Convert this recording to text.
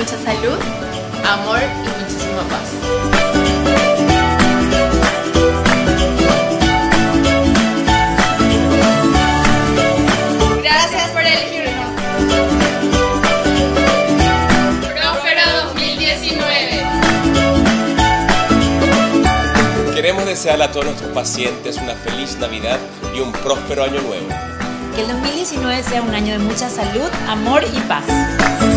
mucha salud, amor y muchísima paz. Gracias por elegirnos. Próspero 2019. Queremos desearle a todos nuestros pacientes una feliz Navidad y un próspero año nuevo. Que el 2019 sea un año de mucha salud, amor y paz.